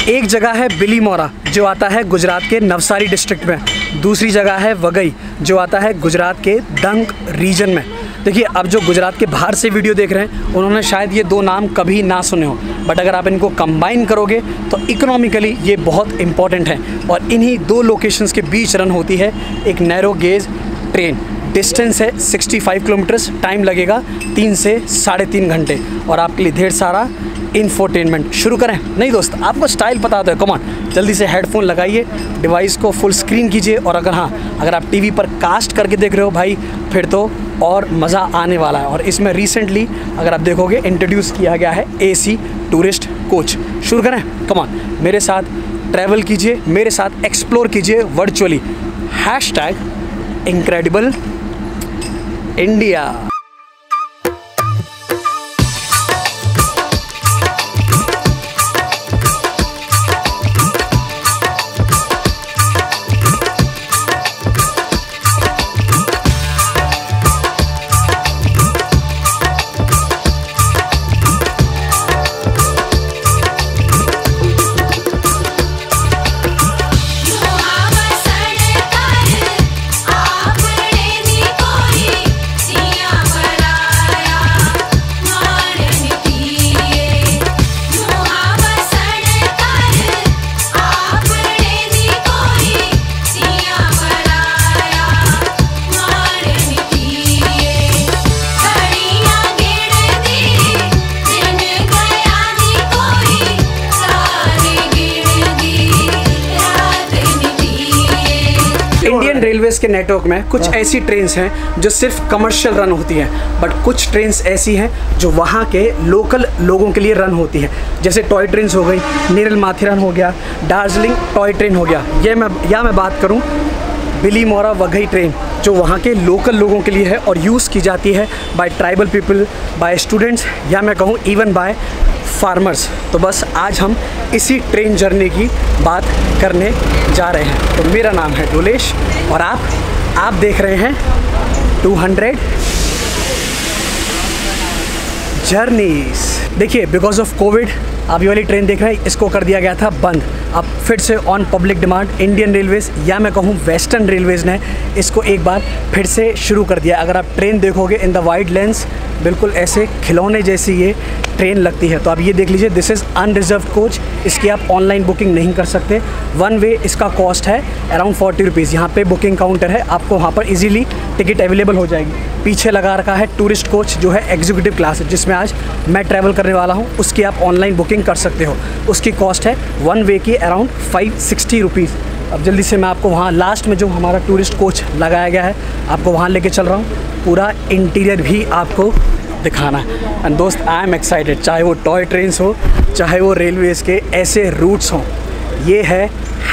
एक जगह है बिलीमोरा जो आता है गुजरात के नवसारी डिस्ट्रिक्ट में, दूसरी जगह है वघई जो आता है गुजरात के दंग रीजन में। देखिए, अब जो गुजरात के बाहर से वीडियो देख रहे हैं उन्होंने शायद ये दो नाम कभी ना सुने हो, बट अगर आप इनको कंबाइन करोगे तो इकोनॉमिकली ये बहुत इंपॉर्टेंट है। और इन्हीं दो लोकेशंस के बीच रन होती है एक नैरो गेज ट्रेन। डिस्टेंस है 65 किलोमीटर्स, टाइम लगेगा 3 से 3.5 घंटे और आपके लिए ढेर सारा इंफोटेनमेंट। शुरू करें? नहीं दोस्त, आपको स्टाइल पता है, कम ऑन, जल्दी से हेडफोन लगाइए, डिवाइस को फुल स्क्रीन कीजिए और अगर आप टीवी पर कास्ट करके देख रहे हो भाई, फिर तो और मज़ा आने वाला है। और इसमें रिसेंटली अगर आप देखोगे इंट्रोड्यूस किया गया है AC टूरिस्ट कोच। शुरू करें? कम ऑन, मेरे साथ ट्रैवल कीजिए, मेरे साथ एक्सप्लोर कीजिए virtually. #Incredible India. Indian Railways के नेटवर्क में कुछ ऐसी ट्रेन्स हैं जो सिर्फ कमर्शियल रन होती हैं, बट कुछ ट्रेन्स ऐसी हैं जो वहाँ के लोकल लोगों के लिए रन होती हैं। जैसे टॉय ट्रेन्स हो गई, नेरल माथेरन हो गया, दार्जिलिंग टॉय ट्रेन हो गया। मैं बात करूँ बिलीमोरा वघई ट्रेन जो वहाँ के लोकल लोगों के लिए है और यूज़ की जाती है by tribal people, by students, या मैं कहूँ इवन बाय फार्मर्स। तो बस आज हम इसी ट्रेन जर्नी की बात करने जा रहे हैं। तो मेरा नाम है डोलेश और आप देख रहे हैं 200 जर्नीज। देखिए, बिकॉज ऑफ कोविड आप ये वाली ट्रेन देख रहे हैं, इसको कर दिया गया था बंद। अब फिर से on public demand Indian Railways या मैं कहूँ वेस्टर्न रेलवेज़ ने इसको एक बार फिर से शुरू कर दिया। अगर आप ट्रेन देखोगे इन द वाइड लेंस, बिल्कुल ऐसे खिलौने जैसी ये ट्रेन लगती है। तो आप ये देख लीजिए, दिस इज़ अनरिजर्व्ड कोच। इसकी आप ऑनलाइन बुकिंग नहीं कर सकते। वन वे इसका कॉस्ट है अराउंड 40 रुपीज़। यहाँ पे बुकिंग काउंटर है, आपको वहाँ पर इजीली टिकट अवेलेबल हो जाएगी। पीछे लगा रखा है टूरिस्ट कोच जो है एग्जीक्यूटिव क्लास है, जिसमें आज मैं ट्रैवल करने वाला हूँ। उसकी आप ऑनलाइन बुकिंग कर सकते हो। उसकी कॉस्ट है वन वे की अराउंड 560 रुपीज़। अब जल्दी से मैं आपको वहाँ लास्ट में जो हमारा टूरिस्ट कोच लगाया गया है आपको वहाँ लेके चल रहा हूँ। पूरा इंटीरियर भी आपको दिखाना है। एंड दोस्त, आई एम एक्साइटेड। चाहे वो टॉय ट्रेन्स हो, चाहे वो रेलवेज़ के ऐसे रूट्स हों, ये है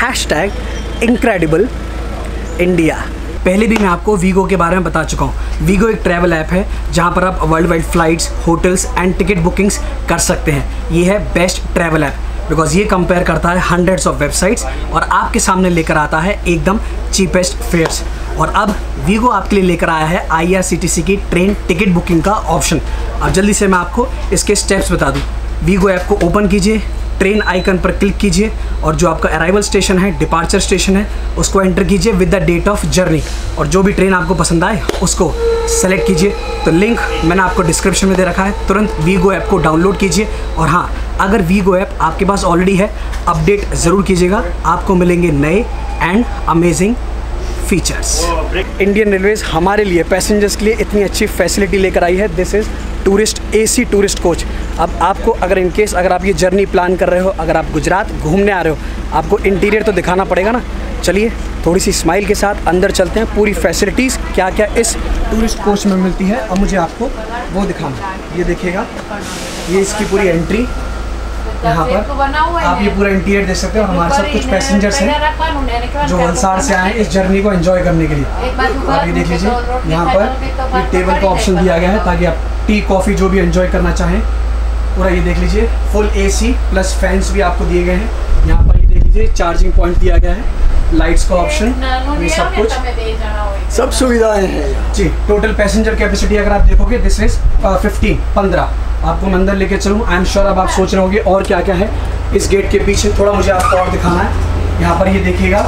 #इनक्रेडिबल इंडिया। पहले भी मैं आपको वीगो के बारे में बता चुका हूँ। वीगो एक ट्रैवल ऐप है जहाँ पर आप world wide flights, hotels and ticket bookings कर सकते हैं। ये है बेस्ट ट्रैवल ऐप बिकॉज ये कंपेयर करता है हंड्रेड्स ऑफ वेबसाइट्स और आपके सामने लेकर आता है एकदम चीपेस्ट फेयर्स। और अब वीगो आपके लिए लेकर आया है IRCTC की ट्रेन टिकट बुकिंग का ऑप्शन। अब जल्दी से मैं आपको इसके स्टेप्स बता दूँ। वीगो ऐप को ओपन कीजिए, ट्रेन आइकन पर क्लिक कीजिए और जो आपका अराइवल स्टेशन है, डिपार्चर स्टेशन है, उसको एंटर कीजिए with the date of journey. और जो भी ट्रेन आपको पसंद आए उसको सेलेक्ट कीजिए। तो लिंक मैंने आपको डिस्क्रिप्शन में दे रखा है, तुरंत वीगो ऐप को डाउनलोड कीजिए। और हाँ, अगर वीगो ऐप आपके पास ऑलरेडी है, अपडेट ज़रूर कीजिएगा, आपको मिलेंगे नए and amazing features. Indian Railways हमारे लिए, पैसेंजर्स के लिए इतनी अच्छी फैसिलिटी लेकर आई है। This is tourist AC tourist coach. अब आपको अगर आप ये जर्नी प्लान कर रहे हो, अगर आप गुजरात घूमने आ रहे हो, आपको इंटीरियर तो दिखाना पड़ेगा ना। चलिए थोड़ी सी स्माइल के साथ अंदर चलते हैं। पूरी फैसिलिटीज़ क्या क्या इस टूरिस्ट कोच में मिलती है, अब मुझे आपको वो दिखाना। ये देखिएगा, ये इसकी पूरी एंट्री, यहाँ पर आप ये पूरा इंटीरियर देख सकते हो। हमारे साथ कुछ पैसेंजर्स हैं जो वलसाड़ से आए हैं इस जर्नी को एंजॉय करने के लिए। आप ये देख लीजिए, यहाँ पर ये टेबल का ऑप्शन दिया गया है ताकि आप टी कॉफ़ी जो भी एंजॉय करना चाहें। पूरा ये देख लीजिए, फुल AC प्लस फैंस भी आपको दिए गए हैं। यहाँ पर ये देख लीजिए, चार्जिंग पॉइंट दिया गया है, लाइट्स का ऑप्शन, ये सब कुछ, सब सुविधाएं हैं जी। टोटल पैसेंजर कैपेसिटी अगर आप देखोगे, दिस इज 15 आपको मैं अंदर लेके चलूँ। आई एम श्योर अब आप सोच रहे होंगे और क्या क्या है। इस गेट के पीछे थोड़ा मुझे आपको और दिखाना है। यहाँ पर ये देखिएगा,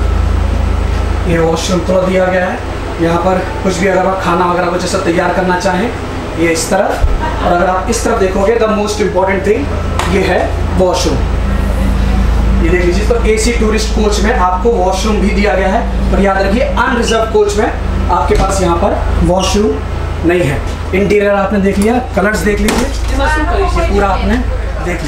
ये वॉशरूम थोड़ा दिया गया है। यहाँ पर कुछ भी अगर आप खाना वगैरह कुछ ऐसा तैयार करना चाहें, ये इस तरफ। और अगर आप इस तरफ देखोगे, द मोस्ट इम्पॉर्टेंट थिंग ये है वॉशरूम। ये देख लीजिए, तो एसी टूरिस्ट कोच में आपको वॉशरूम भी दिया गया है। और याद रखिए, अनरिजर्व कोच में आपके पास यहाँ पर वॉशरूम नहीं है। इंटीरियर आपने देख लिया, कलर्स देख लीजिए, पूरा आपने देख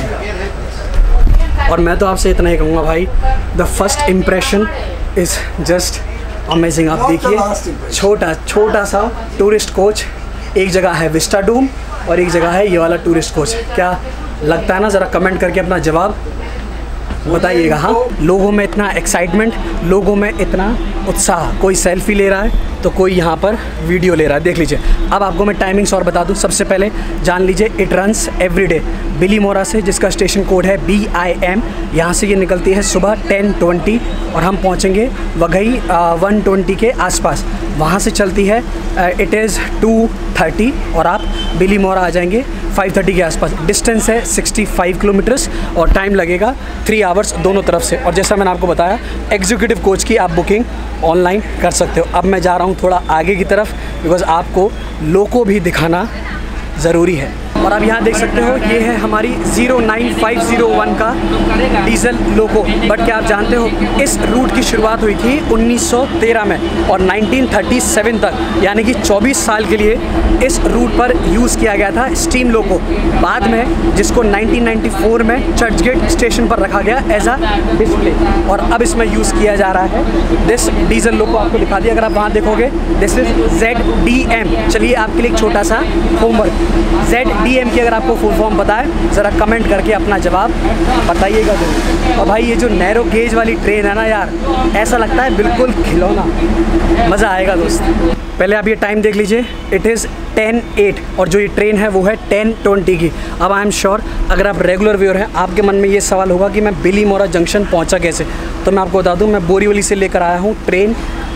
लिया। और मैं तो आपसे इतना ही कहूँगा भाई, the first impression is just amazing. आप देखिए, छोटा सा टूरिस्ट कोच, एक जगह है विस्टा डूम और एक जगह है ये वाला टूरिस्ट कोच। क्या लगता है ना, ज़रा कमेंट करके अपना जवाब बताइएगा। हाँ, लोगों में इतना एक्साइटमेंट, लोगों में इतना उत्साह, कोई सेल्फी ले रहा है तो कोई यहाँ पर वीडियो ले रहा है। देख लीजिए। अब आपको मैं टाइमिंग्स और बता दूँ। सबसे पहले जान लीजिए, इट रन्स एवरीडे बिलीमोरा से, जिसका स्टेशन कोड है BIM। यहाँ से ये निकलती है सुबह 10:20 और हम पहुँचेंगे वघई 1:20 के आसपास। वहाँ से चलती है इट इज़ 2:30 और आप बिलीमोरा आ जाएंगे 5:30 के आसपास। डिस्टेंस है 65 किलोमीटर्स और टाइम लगेगा 3 आवर्स दोनों तरफ से। और जैसा मैंने आपको बताया, एग्जीक्यूटिव कोच की आप बुकिंग ऑनलाइन कर सकते हो। अब मैं जा रहा हूँ थोड़ा आगे की तरफ, बिकॉज़ आपको लोको भी दिखाना ज़रूरी है। और आप यहाँ देख सकते हो, ये है हमारी 09501 का डीजल लोको। बट क्या आप जानते हो, इस रूट की शुरुआत हुई थी 1913 में और 1937 तक, यानी कि 24 साल के लिए इस रूट पर यूज़ किया गया था स्टीम लोको। बाद में जिसको 1994 में चर्च गेट स्टेशन पर रखा गया एज अ डिस्प्ले, और अब इसमें यूज़ किया जा रहा है दिस डीजल लोको। आपको दिखा दिया, अगर आप वहाँ देखोगे, दिस इज़ ZDM। चलिए आपके लिए एक छोटा सा होमवर्क, ZDM की अगर आपको फुल फॉर्म पता है, ज़रा कमेंट करके अपना जवाब बताइएगा जरूर। और भाई, ये जो नैरो गेज वाली ट्रेन है ना यार, ऐसा लगता है बिल्कुल खिलौना, मज़ा आएगा दोस्त। पहले आप ये टाइम देख लीजिए, इट इज़ 10:08 और जो ये ट्रेन है वो है 10:20 की। अब आई एम श्योर, अगर आप रेगुलर व्यूअर हैं, आपके मन में ये सवाल होगा कि मैं बिलीमोरा जंक्शन पहुंचा कैसे। तो मैं आपको बता दूं, मैं बोरीवली से लेकर आया हूं train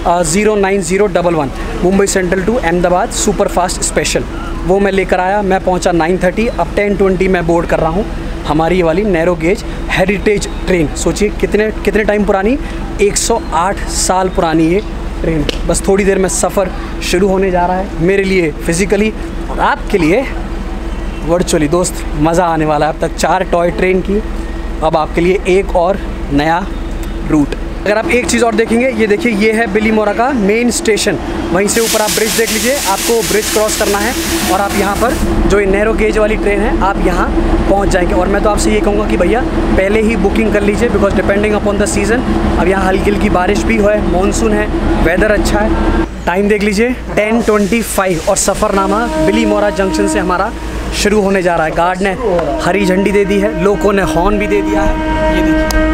09011 Mumbai Central to Ahmedabad super fast special. वो मैं लेकर आया, मैं पहुंचा 9:30। अब 10:20 मैं बोर्ड कर रहा हूँ हमारी ये वाली नैरो गेज हेरिटेज ट्रेन। सोचिए कितने टाइम पुरानी, 108 साल पुरानी ये ट्रेन। बस थोड़ी देर में सफ़र शुरू होने जा रहा है, मेरे लिए फिज़िकली और आपके लिए वर्चुअली। दोस्त, मज़ा आने वाला है। अब तक 4 टॉय ट्रेन की, अब आपके लिए एक और नया रूट। अगर आप एक चीज़ और देखेंगे, ये देखिए, ये है बिलीमोरा का मेन स्टेशन। वहीं से ऊपर आप ब्रिज देख लीजिए, आपको ब्रिज क्रॉस करना है और आप यहाँ पर जो ये नैरो गेज वाली ट्रेन है, आप यहाँ पहुँच जाएंगे। और मैं तो आपसे ये कहूँगा कि भैया पहले ही बुकिंग कर लीजिए, because depending upon the season. अब यहाँ हल्की हल्की बारिश भी है, मानसून है, वेदर अच्छा है। टाइम देख लीजिए 10:25 और सफ़रनामा बिलीमोरा जंक्शन से हमारा शुरू होने जा रहा है। गार्ड ने हरी झंडी दे दी है, लोगों ने हॉर्न भी दे दिया है, ये देखिए।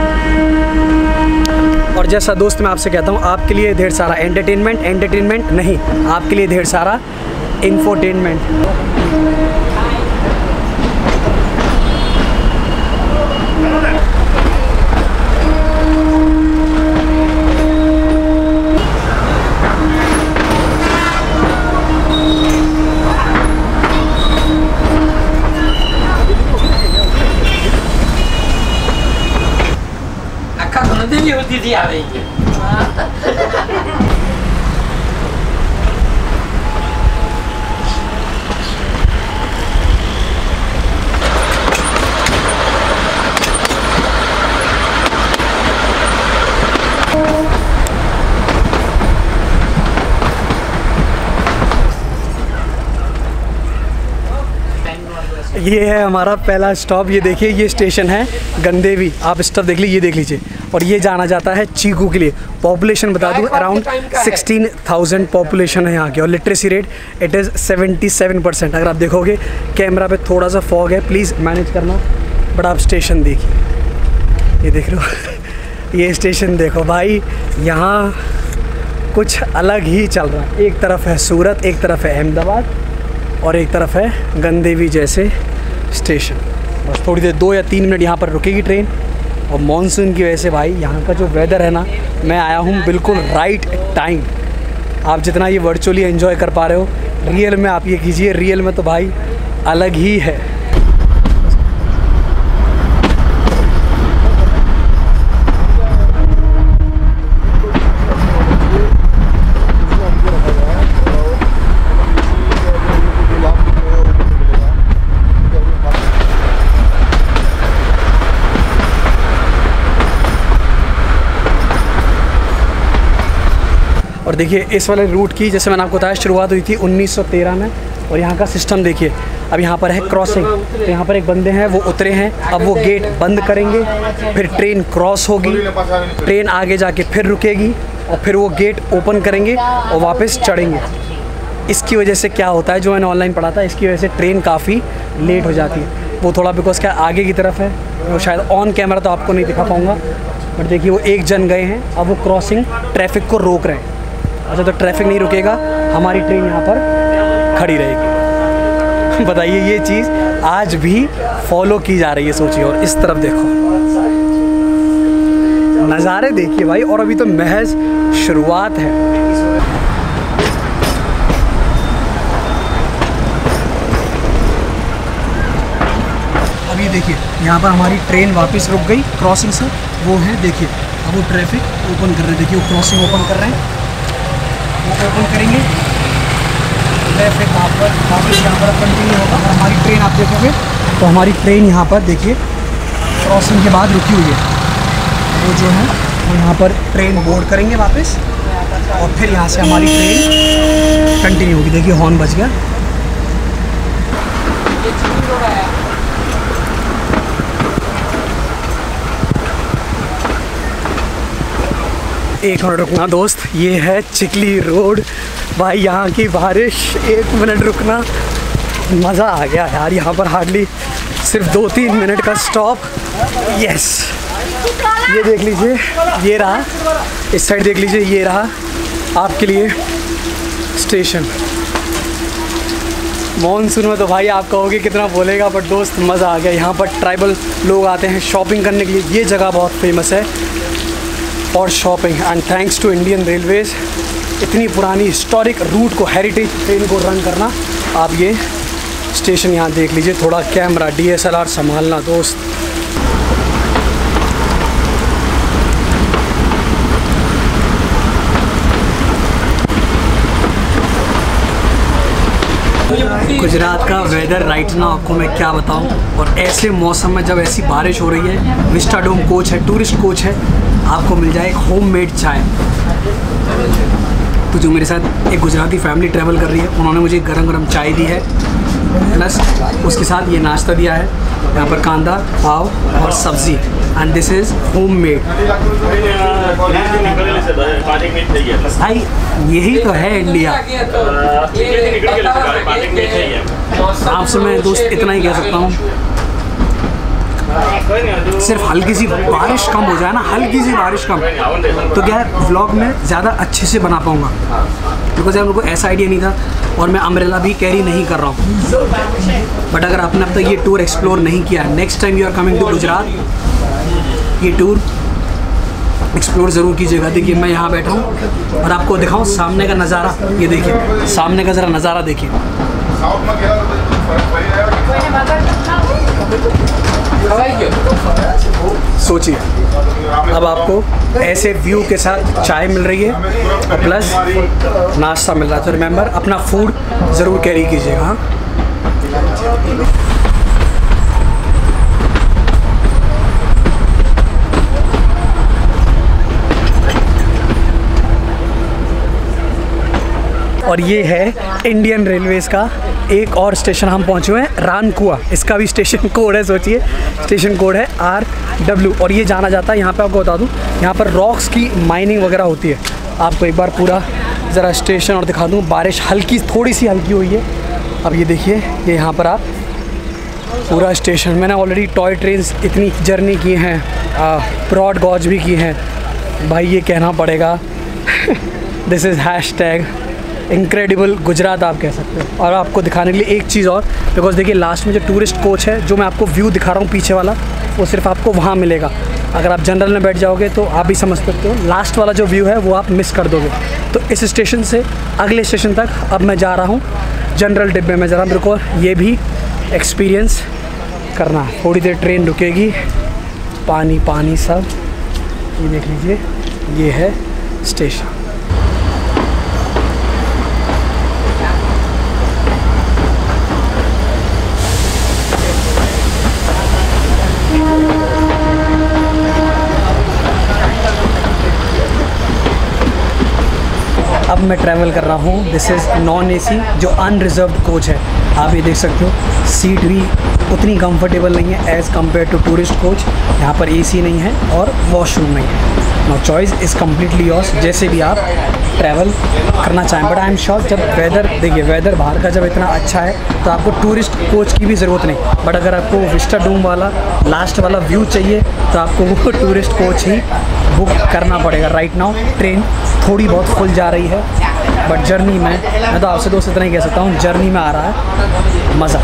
और जैसा दोस्त मैं आपसे कहता हूँ, आपके लिए ढेर सारा एंटरटेनमेंट नहीं, आपके लिए ढेर सारा इंफोटेनमेंट। दीदी आ रही है। ये है हमारा पहला स्टॉप। ये देखिए, ये स्टेशन है गंदेवी। आप स्टॉप देख लीजिए, ये देख लीजिए। और ये जाना जाता है चीकू के लिए। पॉपुलेशन बता दूं, अराउंड 16,000 पॉपुलेशन है यहाँ की। और लिटरेसी रेट इट इज़ 77%। अगर आप देखोगे कैमरा पे थोड़ा सा फॉग है, प्लीज़ मैनेज करना। बट आप स्टेशन देखिए, ये देख रहे हो ये स्टेशन देखो भाई, यहाँ कुछ अलग ही चल रहा है। एक तरफ है सूरत, एक तरफ है अहमदाबाद और एक तरफ है गंदेवी जैसे स्टेशन। बस थोड़ी देर 2 या 3 मिनट यहाँ पर रुकेगी ट्रेन। और मानसून की वजह से भाई यहाँ का जो वेदर है ना, मैं आया हूँ बिल्कुल राइट टाइम। आप जितना ये वर्चुअली एंजॉय कर पा रहे हो, रियल में आप ये कीजिए, रियल में तो भाई अलग ही है। और देखिए इस वाले रूट की जैसे मैंने आपको बताया शुरुआत हुई थी 1913 में। और यहाँ का सिस्टम देखिए, अब यहाँ पर है क्रॉसिंग, तो यहाँ पर एक बंदे हैं वो उतरे हैं, अब वो गेट बंद करेंगे, फिर ट्रेन क्रॉस होगी, ट्रेन आगे जाके फिर रुकेगी और फिर वो गेट ओपन करेंगे और वापस चढ़ेंगे। इसकी वजह से क्या होता है, जो मैंने ऑनलाइन पढ़ा था, इसकी वजह से ट्रेन काफ़ी लेट हो जाती है। वो थोड़ा बिकॉज क्या आगे की तरफ है, वो शायद ऑन कैमरा तो आपको नहीं दिखा पाऊँगा, बट देखिए वो एक जन गए हैं, अब वो क्रॉसिंग ट्रैफिक को रोक रहे हैं। अच्छा, तो ट्रैफिक नहीं रुकेगा, हमारी ट्रेन यहाँ पर खड़ी रहेगी। बताइए, ये चीज़ आज भी फॉलो की जा रही है, सोचिए। और इस तरफ देखो, नज़ारे देखिए भाई, और अभी तो महज शुरुआत है। अभी देखिए यहाँ पर हमारी ट्रेन वापस रुक गई क्रॉसिंग से, वो है देखिए, अब वो ट्रैफिक ओपन कर रहे हैं, देखिए वो क्रॉसिंग ओपन कर रहे हैं, वो ओपन करेंगे, ट्रैफिक वापस यहाँ पर कंटिन्यू होगा। और हमारी ट्रेन आप देखोगे तो हमारी ट्रेन यहाँ पर देखिए क्रॉसिंग के बाद रुकी हुई है, वो जो है वो यहाँ पर ट्रेन बोर्ड करेंगे वापस, और फिर यहाँ से हमारी ट्रेन कंटिन्यू होगी। देखिए हॉर्न बज गया। एक मिनट रुकना दोस्त, ये है चिकली रोड भाई, यहाँ की बारिश, 1 मिनट रुकना, मज़ा आ गया यार। यहाँ पर हार्डली सिर्फ 2-3 मिनट का स्टॉप। यस, ये देख लीजिए, ये रहा, इस साइड देख लीजिए, ये रहा आपके लिए स्टेशन। मॉनसून में तो भाई आप कहोगे कितना बोलेगा, बट दोस्त मज़ा आ गया। यहाँ पर ट्राइबल लोग आते हैं शॉपिंग करने के लिए, ये जगह बहुत फेमस है और shopping. And thanks to Indian Railways, इतनी पुरानी हिस्टोरिक रूट को, हेरिटेज ट्रेन को रन करना। आप ये स्टेशन यहाँ देख लीजिए, थोड़ा कैमरा DSLR संभालना दोस्त। गुजरात का वेदर राइट ना आपको मैं क्या बताऊं, और ऐसे मौसम में जब ऐसी बारिश हो रही है, विस्टाडोम कोच है, टूरिस्ट कोच है, आपको मिल जाए एक होममेड चाय। तो जो मेरे साथ एक गुजराती फैमिली ट्रैवल कर रही है, उन्होंने मुझे गरम गरम चाय दी है, प्लस उसके साथ ये नाश्ता दिया है, यहाँ पर कांदा, पाव और सब्ज़ी। And this is homemade. भाई यही तो है इंडिया। आपसे मैं दोस्त इतना ही कह सकता हूँ, सिर्फ हल्की सी बारिश कम हो जाए ना, हल्की सी बारिश कम, तो क्या है व्लॉग में ज़्यादा अच्छे से बना पाऊँगा, बिकॉज हम लोग को ऐसा आइडिया नहीं था, और मैं अम्ब्रेला भी कैरी नहीं कर रहा हूँ। बट अगर आपने अब तक ये टूर एक्सप्लोर नहीं किया, next time you are coming to Gujarat, ये टूर एक्सप्लोर ज़रूर कीजिएगा। देखिए मैं यहाँ बैठा हूँ और आपको दिखाऊँ सामने का नज़ारा, ये देखिए सामने का ज़रा नज़ारा देखिए। सोचिए, अब आपको ऐसे व्यू के साथ चाय मिल रही है और प्लस नाश्ता मिल रहा है, तो रिमेंबर अपना फूड ज़रूर कैरी कीजिएगा। हाँ, और ये है इंडियन रेलवेज़ का एक और स्टेशन हम पहुँचे हुए हैं, रानकुआ। इसका भी स्टेशन कोड है, सोचिए स्टेशन कोड है RW। और ये जाना जाता है, यहाँ पे आपको बता दूँ, यहाँ पर रॉक्स की माइनिंग वगैरह होती है। आपको एक बार पूरा ज़रा स्टेशन और दिखा दूँ। बारिश हल्की, थोड़ी सी हल्की हुई है। अब ये देखिए, ये यहाँ पर आप पूरा स्टेशन, मैंने ऑलरेडी टॉय ट्रेन्स इतनी जर्नी की हैं, ब्रॉड गॉज भी की हैं भाई, ये कहना पड़ेगा this is hashtag incredible Gujarat आप कह सकते हो। और आपको दिखाने के लिए एक चीज़ और, बिकॉज देखिए लास्ट में जो टूरिस्ट कोच है, जो मैं आपको व्यू दिखा रहा हूँ पीछे वाला, वो सिर्फ आपको वहाँ मिलेगा। अगर आप जनरल में बैठ जाओगे तो आप भी समझ सकते हो, लास्ट वाला जो व्यू है वो आप मिस कर दोगे। तो इस स्टेशन से अगले स्टेशन तक अब मैं जा रहा हूँ जनरल डिब्बे में। ज़रा मेरे को ये भी एक्सपीरियंस करना है। थोड़ी देर ट्रेन रुकेगी, पानी पानी सब, ये देख लीजिए, ये है स्टेशन। मैं ट्रैवल कर रहा हूँ। दिस इज़ नॉन AC जो अनरिजर्व्ड कोच है। आप ये देख सकते हो, सीट भी उतनी कंफर्टेबल नहीं है as compare to tourist coach. यहाँ पर AC नहीं है और वॉशरूम नहीं है। No choice is completely yours, जैसे भी आप ट्रैवल करना चाहें। बट आई एम श्योर जब वेदर, देखिए वेदर बाहर का जब इतना अच्छा है तो आपको टूरिस्ट कोच की भी ज़रूरत नहीं। बट अगर आपको विस्टा डूम वाला लास्ट वाला व्यू चाहिए तो आपको वो टूरिस्ट कोच ही बुक करना पड़ेगा। राइट नाउ ट्रेन थोड़ी बहुत फुल जा रही है, बट जर्नी में मैं तो आपसे दोस्त इतना ही कह सकता हूँ, जर्नी में आ रहा है मज़ा।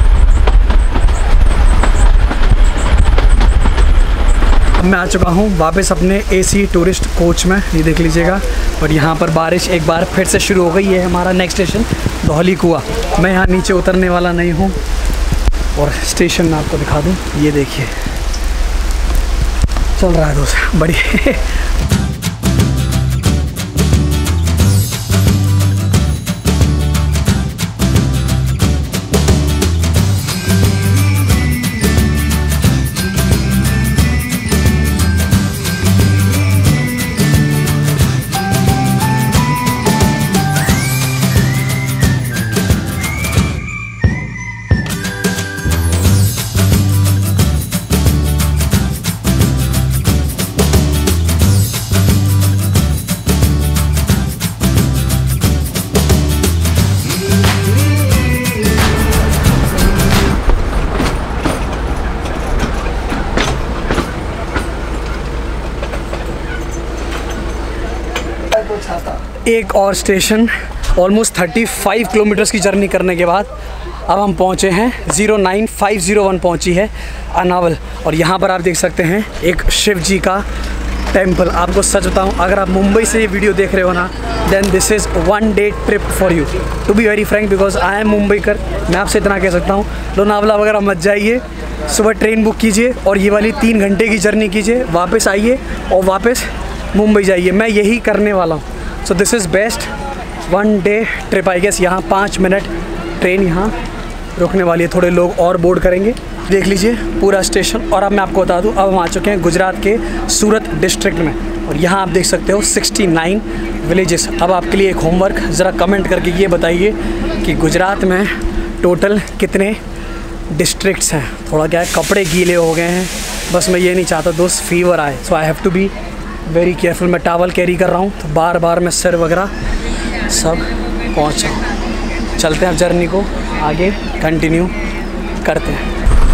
मैं आ चुका हूँ वापस अपने AC टूरिस्ट कोच में, ये देख लीजिएगा। और यहाँ पर बारिश एक बार फिर से शुरू हो गई है। हमारा नेक्स्ट स्टेशन धौली कुआं। मैं यहाँ नीचे उतरने वाला नहीं हूँ और स्टेशन में आपको दिखा दूँ, ये देखिए चल रहा है दोस्त बढ़िया। एक और स्टेशन, ऑलमोस्ट 35 किलोमीटर्स की जर्नी करने के बाद अब हम पहुंचे हैं 09501 पहुंची है अनावल। और यहाँ पर आप देख सकते हैं एक शिव जी का टेम्पल। आपको सच बताऊं, अगर आप मुंबई से ये वीडियो देख रहे हो ना, then this is one day trip for you, to be very frank, because I am Mumbai कर। मैं आपसे इतना कह सकता हूँ, लोनावला वगैरह मत जाइए, सुबह ट्रेन बुक कीजिए और ये वाली 3 घंटे की जर्नी कीजिए, वापस आइए और वापस मुंबई जाइए। मैं यही करने वाला हूँ। So this is best one day trip I guess. यहाँ 5 मिनट ट्रेन यहाँ रुकने वाली है, थोड़े लोग और बोर्ड करेंगे। देख लीजिए पूरा स्टेशन। और अब मैं आपको बता दूँ, अब हम आ चुके हैं गुजरात के सूरत डिस्ट्रिक्ट में। और यहाँ आप देख सकते हो 69 विलेजेस। अब आपके लिए एक होमवर्क, ज़रा कमेंट करके ये बताइए कि गुजरात में टोटल कितने डिस्ट्रिक्ट्स हैं। थोड़ा क्या है, कपड़े गीले हो गए हैं, बस मैं ये नहीं चाहता दोस्त फीवर आए। So I have to be very careful. मैं टावल कैरी कर रहा हूँ तो बार बार मैं सिर वगैरह सब पहुँचा। चलते हैं अब जर्नी को आगे कंटिन्यू करते हैं।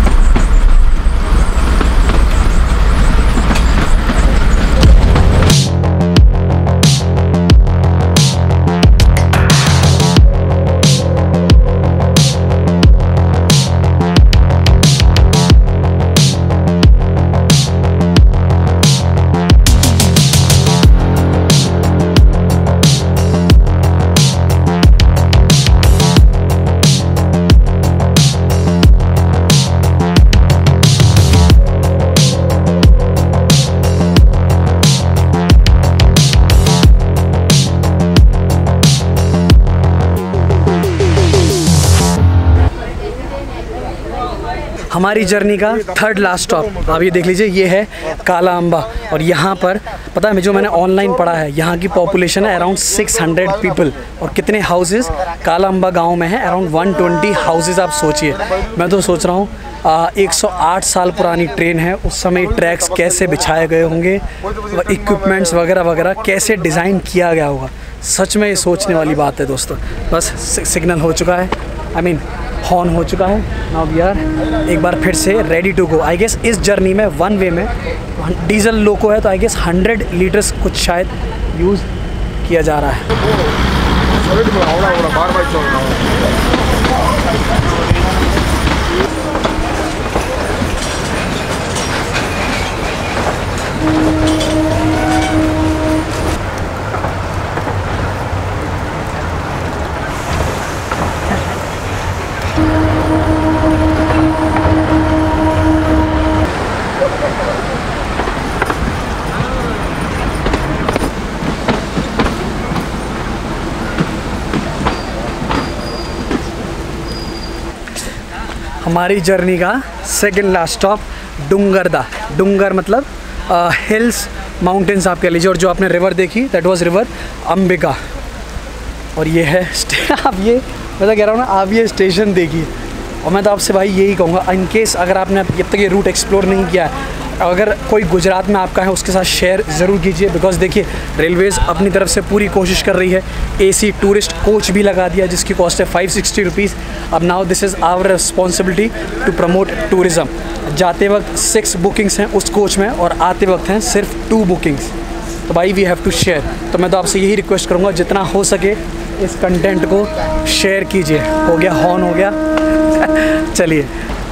हमारी जर्नी का थर्ड लास्ट स्टॉप आप ये देख लीजिए, ये है काला अम्बा। और यहाँ पर पता है, जो मैंने ऑनलाइन पढ़ा है, यहाँ की पॉपुलेशन है अराउंड 600 पीपल। और कितने हाउसेस काला अम्बा गाँव में है? Around 120 houses. आप सोचिए, मैं तो सोच रहा हूँ 108 साल पुरानी ट्रेन है, उस समय ट्रैक्स कैसे बिछाए गए होंगे, इक्विपमेंट्स वगैरह वगैरह कैसे डिज़ाइन किया गया होगा। सच में ये सोचने वाली बात है दोस्तों। बस सिग्नल हो चुका है, आई मीन हॉर्न हो चुका है। नाउ वी आर एक बार फिर से ready to go. I guess इस जर्नी में वन वे में डीजल लोको है, तो आई गेस 100 लीटर्स कुछ शायद यूज़ किया जा रहा है। हमारी जर्नी का सेकंड लास्ट स्टॉप डूंगरदा। डूंगर मतलब हिल्स, माउंटेन्स आप कह लीजिए। और जो आपने रिवर देखी दैट वाज रिवर अंबिका। और ये है आप ये मैं तो कह रहा हूँ ना, आप ये स्टेशन देखिए। और मैं तो आपसे भाई यही कहूँगा, इन केस अगर आपने अब तक ये रूट एक्सप्लोर नहीं किया है, अगर कोई गुजरात में आपका है उसके साथ शेयर ज़रूर कीजिए। बिकॉज़ देखिए रेलवेज़ अपनी तरफ से पूरी कोशिश कर रही है, AC टूरिस्ट कोच भी लगा दिया जिसकी कॉस्ट है 560 रुपीज़। अब now this is our responsibility to promote tourism. जाते वक्त 6 बुकिंग्स हैं उस कोच में और आते वक्त हैं सिर्फ 2 बुकिंग्स। तो भाई वी हैव टू शेयर। तो मैं तो आपसे यही रिक्वेस्ट करूँगा, जितना हो सके इस कंटेंट को शेयर कीजिए। हो गया, हॉर्न हो गया। चलिए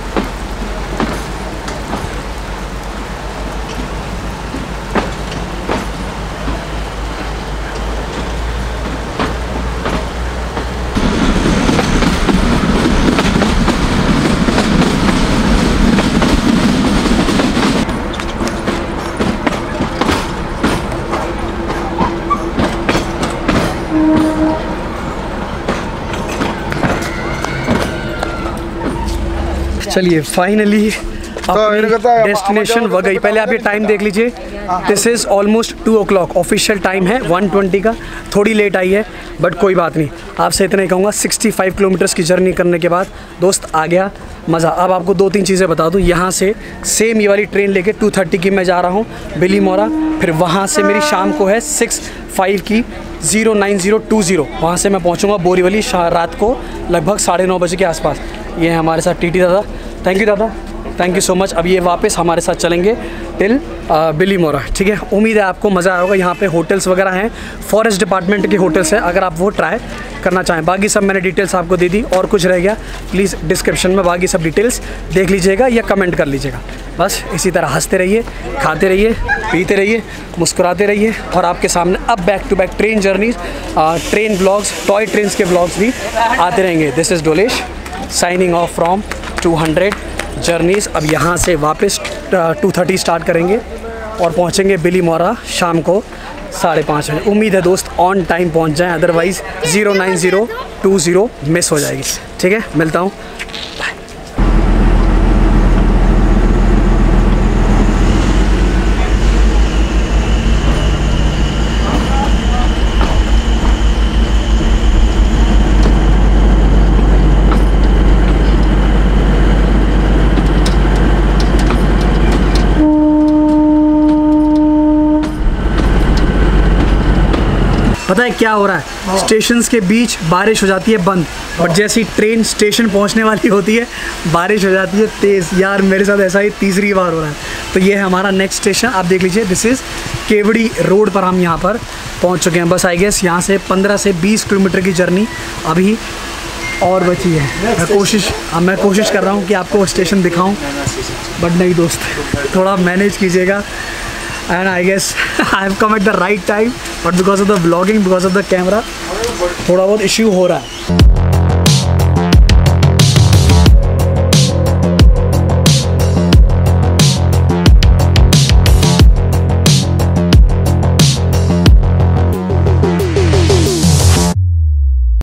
चलिए फाइनली डेस्टिनेशन वह गई। पहले आप ये टाइम देख लीजिए, this is almost 2 o'clock। Official time है 1:20 का, थोड़ी लेट आई है बट कोई बात नहीं। आपसे इतना ही कहूँगा, 65 किलोमीटर्स की जर्नी करने के बाद दोस्त आ गया मज़ा। अब आपको 2-3 चीज़ें बता दूँ। यहाँ से सेम ये वाली ट्रेन लेके 2:30 की मैं जा रहा हूँ बिलीमोरा। फिर वहाँ से मेरी शाम को है 6:05 की 09020। वहाँ से मैं पहुँचूँगा बोरीवली रात को लगभग 9:30 बजे के आसपास। ये है हमारे साथ TT दादा। थैंक यू दादा, थैंक यू सो मच। अब ये वापस हमारे साथ चलेंगे टिल बिलीमोरा, ठीक है। उम्मीद है आपको मज़ा आया होगा। यहाँ पे होटल्स वगैरह हैं, फॉरेस्ट डिपार्टमेंट के होटल्स हैं, अगर आप वो ट्राई करना चाहें। बाकी सब मैंने डिटेल्स आपको दे दी, और कुछ रह गया प्लीज़ डिस्क्रिप्शन में बाकी सब डिटेल्स देख लीजिएगा या कमेंट कर लीजिएगा। बस इसी तरह हंसते रहिए, खाते रहिए, पीते रहिए, मुस्कुराते रहिए। और आपके सामने अब back to back train journeys, train blogs, toy trains के ब्लॉग्स भी आते रहेंगे। This is Dolesh signing off from 200 journeys. अब यहाँ से वापस 2:30 स्टार्ट करेंगे और पहुँचेंगे बिलीमोरा शाम को 5:30 बजे। उम्मीद है दोस्त ऑन टाइम पहुँच जाएं, अदरवाइज़ 09020 मिस हो जाएगी। ठीक है, मिलता हूँ। पता है क्या हो रहा है, स्टेशंस के बीच बारिश हो जाती है बंद, बट जैसी ट्रेन स्टेशन पहुंचने वाली होती है बारिश हो जाती है तेज़। यार मेरे साथ ऐसा ही तीसरी बार हो रहा है। तो ये है हमारा नेक्स्ट स्टेशन, आप देख लीजिए। दिस इज़ केवड़ी रोड पर हम यहाँ पर पहुँच चुके हैं। बस आई गेस यहाँ से 15 से 20 किलोमीटर की जर्नी अभी और बची है। मैं कोशिश कर रहा हूँ कि आपको स्टेशन दिखाऊँ, बट नहीं दोस्त, थोड़ा मैनेज कीजिएगा। And I guess I have come at the right time, but because of the vlogging, because of the camera, थोड़ा बहुत इश्यू हो रहा है।